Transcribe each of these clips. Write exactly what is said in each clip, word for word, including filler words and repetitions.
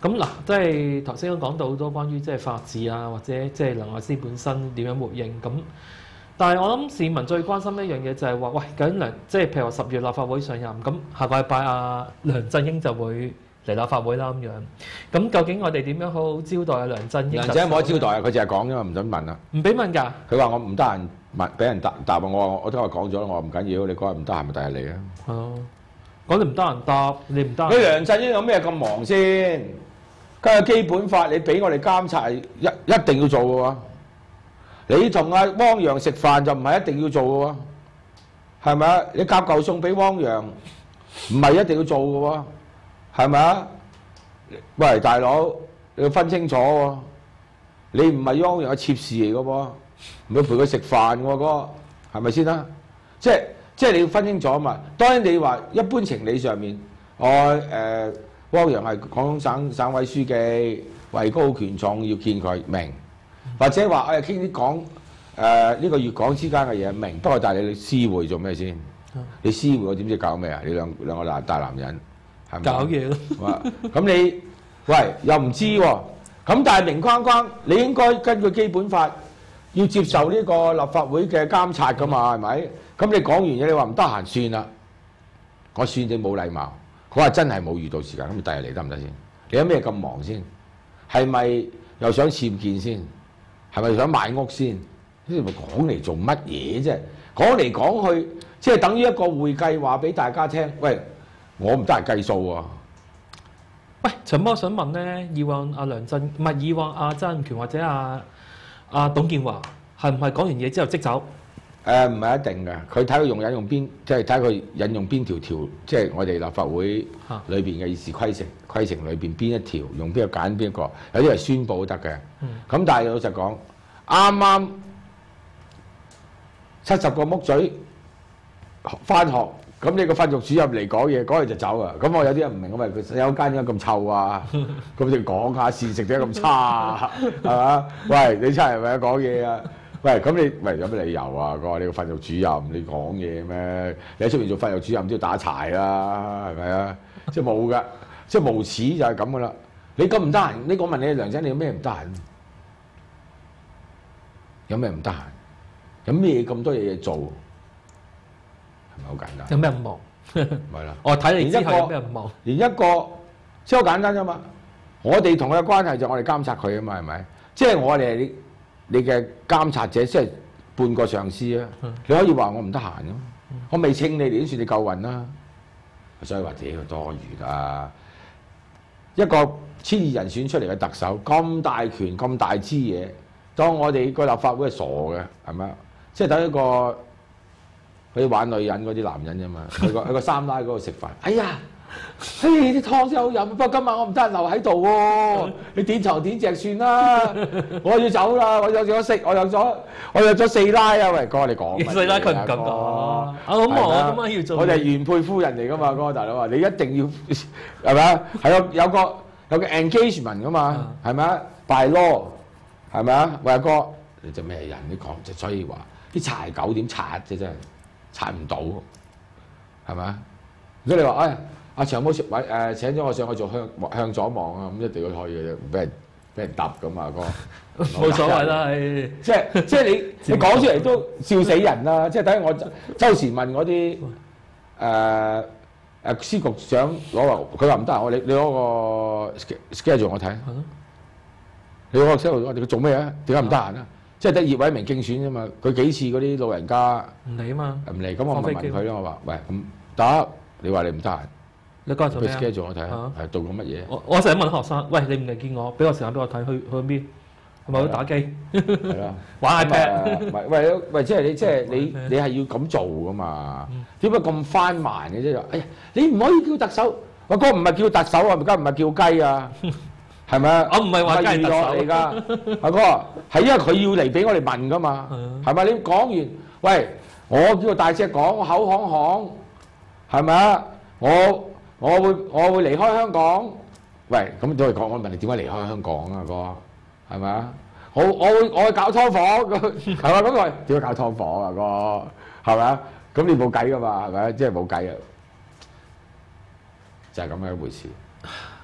咁嗱，即係頭先都講到好多關於即係法治啊，或者即係梁愛詩本身點樣回應咁。但係我諗市民最關心一樣嘢就係話，喂，究竟梁即係譬如話十月立法會上任，咁下個禮拜阿梁振英就會嚟立法會啦咁樣。咁究竟我哋點樣好好招待阿梁振英？ 梁振英冇得招待啊，佢淨係講啫嘛，唔准問啊。 唔俾問㗎。 佢話我唔得閒問，俾人答答我，我我都話講咗，我話唔緊要，你嗰日唔得閒咪第日嚟啊。 哦，講你唔得閒答，你唔得閒。 你梁振英有咩咁忙先？跟住基本法，你俾我哋監察係一一定要做嘅喎。你同阿汪洋食飯就唔係一定要做嘅喎，係咪啊？你夾嚿餸俾汪洋，唔係一定要做嘅喎，係咪啊？喂，大佬，你要分清楚喎。你唔係汪洋嘅妾侍嚟嘅喎，唔會陪佢食飯喎，嗰個係咪先啦？即係即係你要分清楚啊嘛。當然你話一般情理上面，我誒。呃汪洋係廣東省省委書記，位高權重要見佢明，或者話我哋傾啲講誒呢個粵港之間嘅嘢明。不過但係你私會做咩先？你私會我點知搞咩啊？你兩兩個大大男人係咪？ 搞嘢咯。 咁你喂又唔知喎？咁但係明框框，你應該根據基本法要接受呢個立法會嘅監察㗎嘛？係咪？咁你講完嘢，你話唔得閒算啦，我算你冇禮貌。佢話真係冇遇到時間，咁第日嚟得唔得先？你有咩咁忙先？係咪又想僭建先？係咪想買屋先？呢啲咪講嚟做乜嘢啫？講嚟講去，即係等於一個會計話俾大家聽。喂，我唔得閒計數喎。 喂，陳哥，我想問咧，以往阿梁振唔係以往阿曾蔭權或者阿阿董建華係唔係講完嘢之後即走？ 誒唔係一定嘅，佢睇佢用引用邊，即係睇佢引用邊條條，即係我哋立法會裏邊嘅議事規程規程裏邊邊一條，用邊個揀邊一個，有啲係宣佈得嘅。咁、嗯、但係老實講，啱啱七十個木嘴翻學，咁你個訓育主任嚟講嘢，嗰日就走啊！咁我有啲人唔明，我話佢有間點解咁臭啊？咁你講下事食點解咁差啊？係嘛？喂，你真係咪講嘢啊？喂，咁你喂有咩理由啊？個你個訓育主任你講嘢咩？你喺出邊做訓育主任都要打柴啦，係咪啊？即係冇㗎，即係無恥就係咁㗎啦。你咁唔得閒，呢個問你梁振英，你有咩唔得閒？有咩唔得閒？有咩咁多嘢嘢做？係咪好簡單？ 有咩唔忙？ 咪啦。 我睇你之後有咩唔忙？ 連一個即係好簡單啫嘛。我哋同佢嘅關係就我哋監察佢啊嘛，係咪？即係我哋。你嘅監察者即係半個上司啊！嗯、你可以話我唔得閒咯，嗯、我未稱你，你都算你夠運啦。所以話自己佢多餘啦。一個千二人選出嚟嘅特首，咁大權咁大支嘢，當我哋個立法會係傻嘅，係咪啊？即係等一個去玩女人嗰啲男人啫嘛，去個去個三奶嗰度食飯。哎呀！嘿，啲湯先好飲，不過今晚我唔得閒留喺度喎。你點頭點隻算啦，我要走啦，我有咗食，我有咗，我有咗四奶啊！喂，哥你講四奶佢唔敢講。啊好忙啊，點解要做？ 我哋係原配夫人嚟噶嘛，哥大佬啊，你一定要係咪啊？係有有個有個 engagement 噶嘛，係咪啊 ？By law 係咪啊？喂阿哥，你做咩人？你講就所以話啲柴狗點刷啫，真係刷唔到，係咪啊？如果你話哎。阿長毛委誒請咗我上去做向向左望啊，咁一定要去嘅啫，俾人俾人揼咁啊哥， 冇所謂啦，係即係即係你你講出嚟都笑死人啦！即係等於我周時問嗰啲誒誒司局長攞話，佢話唔得，我你你攞個 schedule 我睇，你攞個 schedule 我哋佢做咩啊？點解唔得閒啊？即係得葉偉明競選啫嘛，佢幾次嗰啲老人家唔嚟啊嘛， 唔嚟咁我咪問佢咯，我話喂咁得，你話你唔得閒？ 你嗰日做咩啊？ 俾 schedule 我睇下，係做緊乜嘢？ 我我成日問學生，喂，你唔嚟見我，俾個時間俾我睇，去去邊？係咪去打機？ 係啦， 玩 iPad。 唔係，喂喂，即係你即係你你係要咁做噶嘛？點解咁翻慢嘅啫？哎呀，你唔可以叫特首，我哥唔係叫特首啊，而家唔係叫雞啊，係咪啊？ 我唔係話雞特首嚟㗎，阿哥係因為佢要嚟俾我哋問㗎嘛，係咪？你講完，喂，我叫做大隻講，我口行行，係咪啊？我我會我會離開香港，喂，咁都係講我問你點解離開香港啊，哥，係咪啊？我我會我會搞劏房，係嘛？咁我點解搞劏房啊，哥，係咪啊？咁你冇計噶嘛，係咪？即係冇計啊，就係咁樣一回事。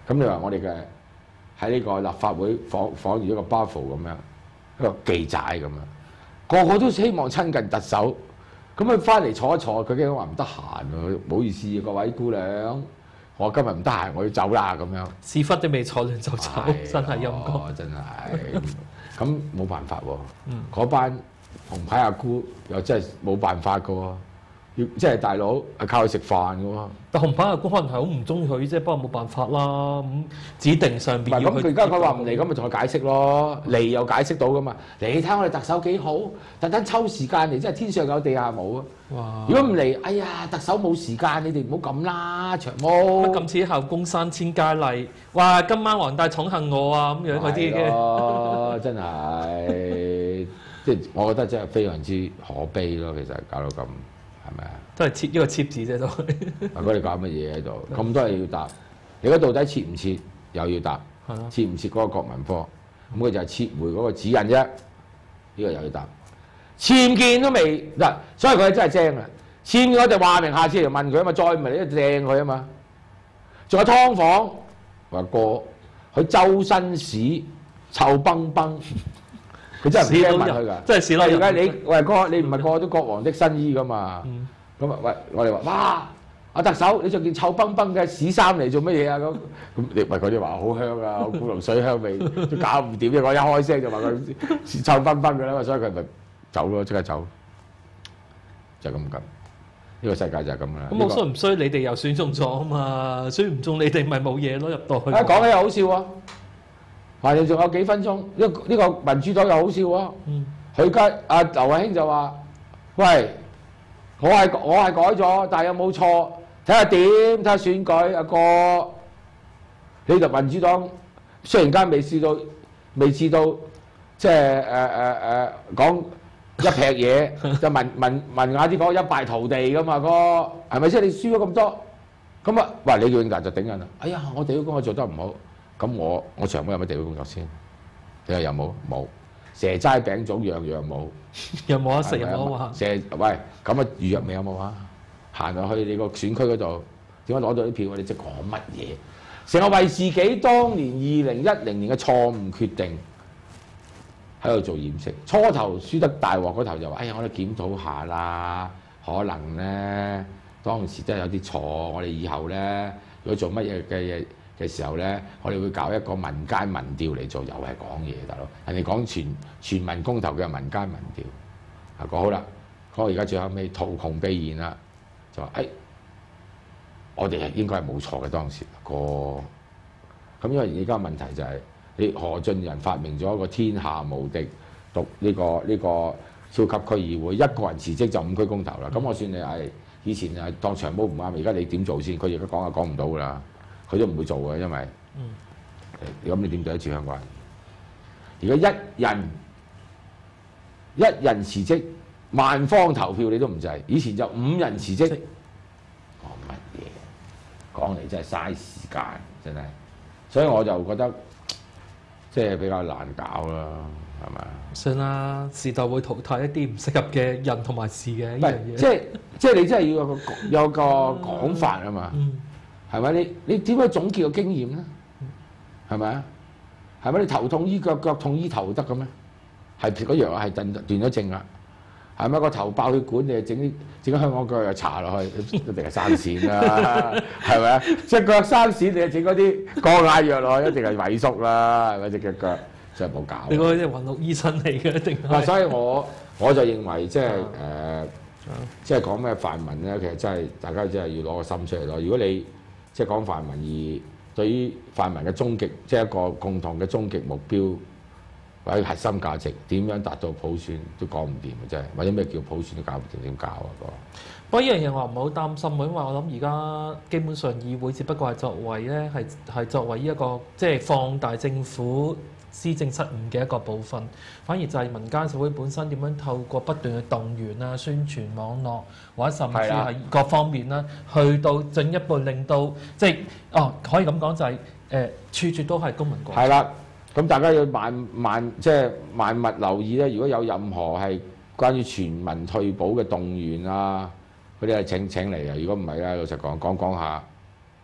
咁你話我哋嘅喺呢個立法會仿仿如一個 buffalo 咁樣，一個記仔咁樣，個個都希望親近特首。咁佢翻嚟坐一坐，佢驚話唔得閒喎，唔好意思啊各位姑娘，我今日唔得閒，我要走啦咁樣。 屎忽都未坐完就走，真係陰公。 真係，咁冇辦法喎。 嗯嗰班紅牌阿姑又真係冇辦法噶喎，要即係大佬係靠佢食飯噶喎。 但紅牌阿姑可能係好唔中意佢啫，不過冇辦法啦。咁指定上唔係咁， 邊要佢佢而家佢話唔嚟，咁咪同佢解釋咯。嚟又解釋到噶嘛？你睇我哋特首幾好，特登抽時間嚟，真係天上有地下冇啊！ 哇！ 如果唔嚟，哎呀，特首冇時間，你哋唔好咁啦，長毛。 乜咁似後宮三千佳麗？哇！今晚皇帝寵幸我啊咁樣嗰啲嘅。 嘅。真係，即係我覺得真係非常之可悲咯。其實搞到咁係咪啊？ 都係切一個 cheap 字啫都。 嗱，佢哋搞乜嘢喺度？咁多嘢要答，你而家到底撤唔撤又要答？ 係咯。 撤唔撤嗰個國民科？咁佢就係撤回嗰個指引啫。呢個又要答。僭建都未嗱，所以佢真係精啊！僭建我哋話明下次嚟問佢啊嘛，再唔係你都掟佢啊嘛。仲有劏房，話過佢周身屎臭崩崩，佢真係唔驚問佢㗎。 真係屎佬而家你喂哥，你唔係個個都國王的新衣㗎嘛？咁啊喂，我哋話哇，阿特首你着件臭崩崩嘅屎衫嚟做乜嘢啊？咁咁你喂嗰啲話好香啊，古龍水香味都搞唔掂嘅，我一開聲就話佢臭崩崩㗎啦嘛，所以佢咪走咯，即刻走，就係咁咁。呢個世界就係咁啦。 咁我衰唔衰？你哋又選中咗啊嘛，選唔中你哋咪冇嘢咯，入到去。 啊講起又好笑喎，反正仲有幾分鐘，呢呢個民主黨又好笑喎。 嗯。 佢家阿劉慧卿就話：喂，我係我係改咗，但係有冇錯？睇下點，睇下選舉，阿哥，你就民主黨雖然間未試到，未試到，即係誒誒誒講一劈嘢，就文文文雅啲講一敗塗地噶嘛，哥，係咪先？你輸咗咁多，咁啊，喂，李永達就頂人啦。哎呀，我地區工作做得唔好，咁我我長毛有乜地區工作先？你話有冇？冇。蛇齋餅粽樣樣冇， 有冇得食有冇得玩？ 蛇喂，咁啊預約未有冇啊？行落去你個選區嗰度，點解攞到啲票？你即係講乜嘢？成日為自己當年二零一零年嘅錯誤決定喺度做掩飾。初頭輸得大鑊嗰頭就話：哎呀，我哋檢討下啦，可能咧當時真係有啲錯，我哋以後咧如果做乜嘢嘅嘢嘅時候咧，我哋會搞一個民間民調嚟做，又係講嘢，大佬。人哋講全全民公投嘅民間民調，啊講好啦，講而家最後尾圖窮匕現啦，就話誒、哎，我哋係應該係冇錯嘅當時個。咁因為而家問題就係、是、你何俊仁發明咗一個天下無敵獨呢、這個呢、這個超級區議會，一個人辭職就五區公投啦。咁我算你係以前係當長毛唔啱，而家你點做先？佢而家講就講唔到㗎啦。佢都唔會做嘅，因為咁、嗯、你點對得住香港人？如果一人一人辭職，萬方投票你都唔制。以前就五人辭職，講乜嘢？講嚟真係嘥時間，真係。所以我就覺得即係比較難搞啦，係咪？ 算啦，時代會淘汰一啲唔適合嘅人同埋事嘅呢樣嘢。 即係即係你真係要有個有個講法啊嘛。嗯係咪？你你點樣總結個經驗咧？係咪啊？係咪你頭痛醫腳，腳痛醫頭得嘅咩？係嗰樣係斷斷咗症啦。係咪個頭爆血管？你整啲整啲香港腳又搽落去，一定係生癬啦。係咪啊？隻腳生癬，你就整嗰啲降壓藥落去，一定係萎縮啦。係咪隻腳腳真係冇搞？ 你嗰啲係雲陸醫生嚟嘅，一定係。 所以我我就認為即係誒，即係講咩泛民咧，其實真係大家真係要攞個心出嚟咯。如果你即係講泛民，而對於泛民嘅終極，即係一個共同嘅終極目標或者核心價值，點樣達到普選都講唔掂嘅真係，或者咩叫普選都搞唔掂，點搞啊？個不過呢樣嘢我唔係好擔心喎，因為我諗而家基本上議會只不過係作為咧係係作為呢一個即係放大政府施政失誤嘅一個部分，反而就係民間社會本身點樣透過不斷嘅動員啊、宣傳網絡或者甚至係各方面啦，去到進一步令到即係哦可以咁講就係、是、誒、呃、處處都係公民廣場。 係啦，咁大家要萬萬即係萬勿留意咧。如果有任何係關於全民退保嘅動員啊，嗰啲係請請嚟啊。如果唔係咧，老實講講講下，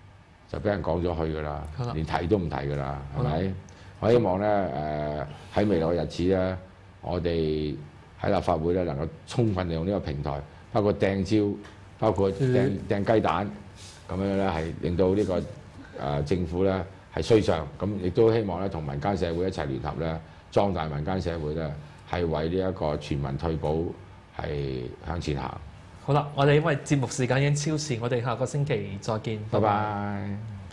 就俾人講咗去㗎啦好啦， 連提都唔提㗎啦，係好啦咪？我希望咧誒喺未來嘅日子咧，我哋喺立法會咧能夠充分利用呢個平台，包括掟蕉，包括掟掟雞蛋，咁樣咧係令到呢、個誒、呃、政府咧係衰上，咁亦都希望咧同民間社會一齊聯合咧，壯大民間社會咧，係為呢一個全民退保係向前行。 好啦，我哋因為節目時間已經超時，我哋下個星期再見。 拜拜。